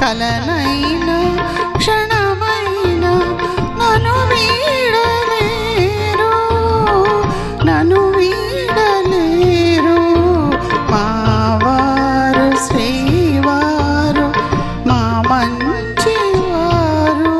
కలనైనా క్షణమైనా నన్ను వీడలేరు, నన్ను వీడలేరు. మా వారు శ్రీవారు, మా మంచివారు.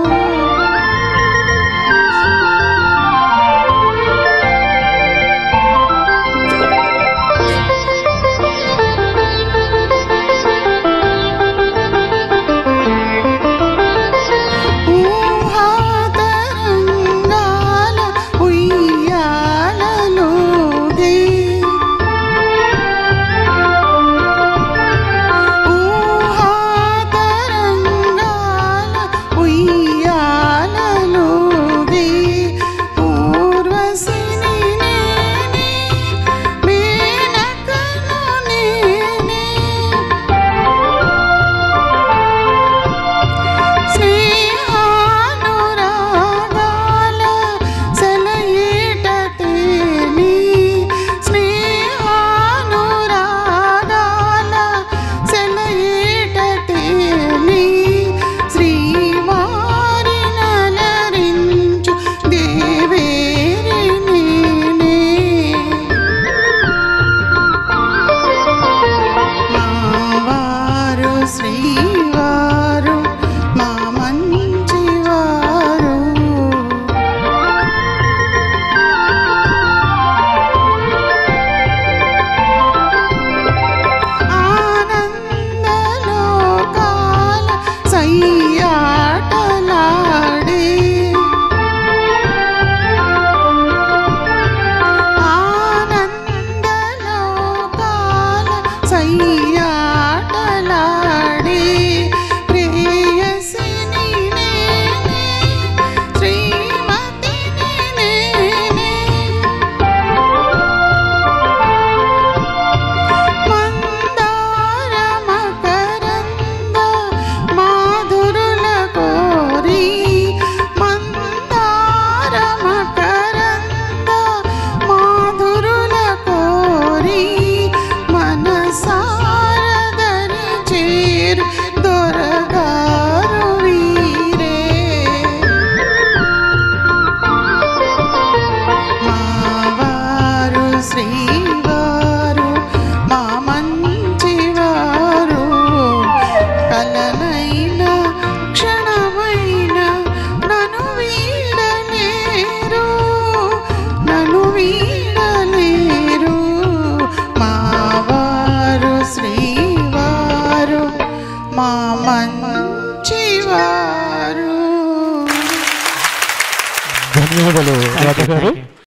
శ్రీవారు మా మంచివారు. ఆనందలోకాల సయ్యాటలాడే, ఆనందలోకాల సయ్యాటలాడే ప్రేయసిని నేనే, శ్రీమతిని నేనే. మందార మకరంద మాధురుల కోరి, మందార మకరంద మాధురుల కోరి మనసారదరి చేరు దొరగారు వీరే. మా వారు శ్రీవారు, మా మంచివారు. కలనైనా క్షణమైనా నన్ను వీడలేరు, నన్ను వీడలేరు. మా వారు శ్రీవారు, మా మంచివారు. ధన్యవాదాలు రాధ గారు.